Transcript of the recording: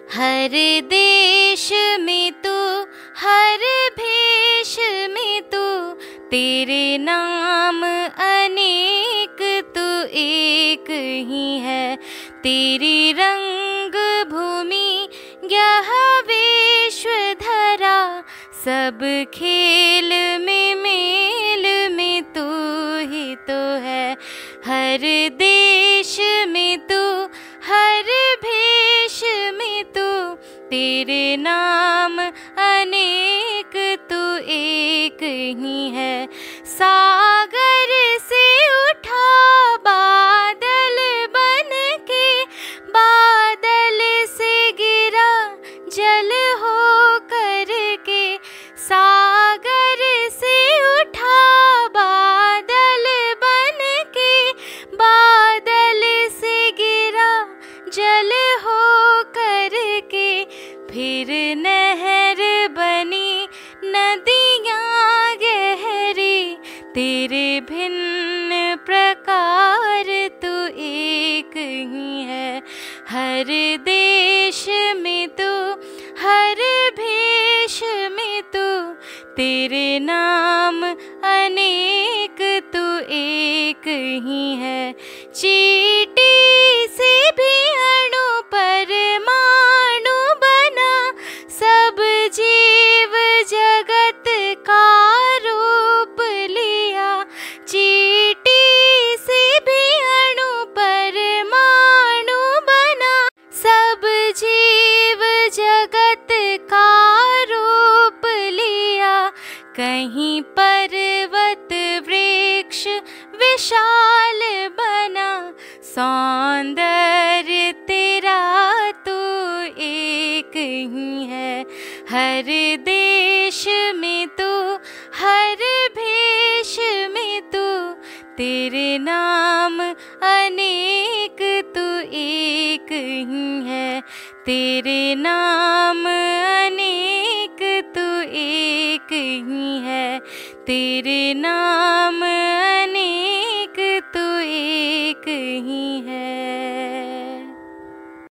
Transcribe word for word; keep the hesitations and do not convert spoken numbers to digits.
हर देश में तू, हर भेष में तू, तेरे नाम अनेक तू एक ही है। तेरी रंग भूमि यह विश्व धरा, सब खेल में मेल में तू ही तो है। हर देश में तू, हर भेष में तू, तेरे नाम अनेक तू एक ही है। सागर से उठा बादल बन के, बादल से गिरा जल हो करके। सागर से उठा बादल बन के, बादल से गिरा जल हो करके। फिर नहर बनी नदियाँ गहरी, तेरे भिन्न प्रकार तू एक ही है। हर देश में तू, हर भेष में तू, तेरे नाम अनेक तू एक ही है। चींटी से भी अणु परमाणु बना, सब जीव जगत का रूप लिया। चींटी से भी अणु परमाणु बना, सब जीव जगत का रूप लिया। कहीं पर्वत वृक्ष विशाल बना, सौंदर्य तेरा तो एक ही है। हर देश में तू, हर भेष में तू, तेरे नाम अनेक तू एक ही है। तेरे नाम अनेक तू एक ही है। तेरे नाम अनेक तू एक ही